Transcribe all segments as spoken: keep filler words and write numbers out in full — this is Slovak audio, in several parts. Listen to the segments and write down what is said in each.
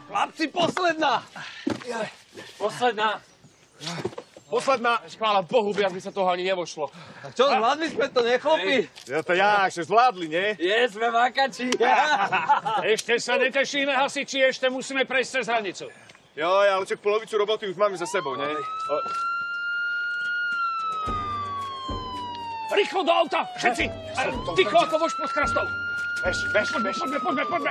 Chlapci, posledná! Posledná. Posledná, chvála Bohu, viac by sa toho ani nevošlo. A čo, zvládli sme to, nechlopí? Ja to jak, že zvládli, nie? Je, sme vákači. Ešte sa netešíme, hasiči, ešte musíme prejsť cez hranicu. Jo, ale čak polovicu roboty už máme za sebou, nie? O... Rýchlo do auta, všetci! Ticho ako vož pod chrastou. Bež, bež, Poďme, bež. poďme, poďme, poďme.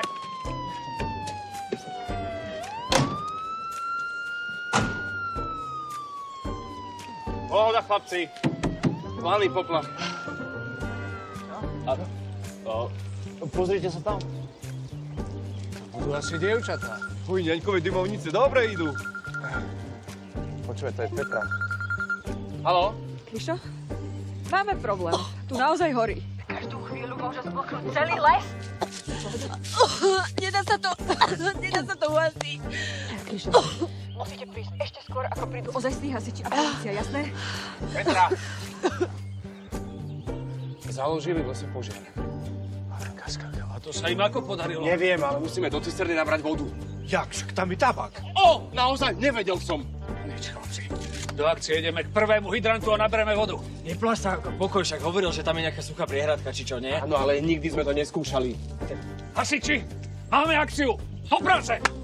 Pohoda, chlapci. Malý poplach. O, pozrite sa tam. Budú asi dievčatá. Fuj, ňaňkové dymovnice dobre idú. Počúvaj, to je Petra. Haló? Krišo? Máme problém. Tu naozaj horí. Každú chvíľu môže zbloknúť celý les. Nedá sa to, nedá sa to uhasiť. Krišo, musíte prísť ešte skôr, ako prídu ozajstní hasiči a polícia, jasné? Petra. Založili v lese požiar. A to sa im ako podarilo? Neviem, ale musíme do cisterny nabrať vodu. Jak, však tam je tabak. O, naozaj, nevedel som. Nič, chlapci. Do akcie ideme k prvému hydrantu a nabereme vodu. Nepláš sa ako pokoj, však hovoril, že tam je nejaká suchá priehradka, či čo, nie? Áno, ale nikdy sme to neskúšali. Hasiči, máme akciu. Do práce!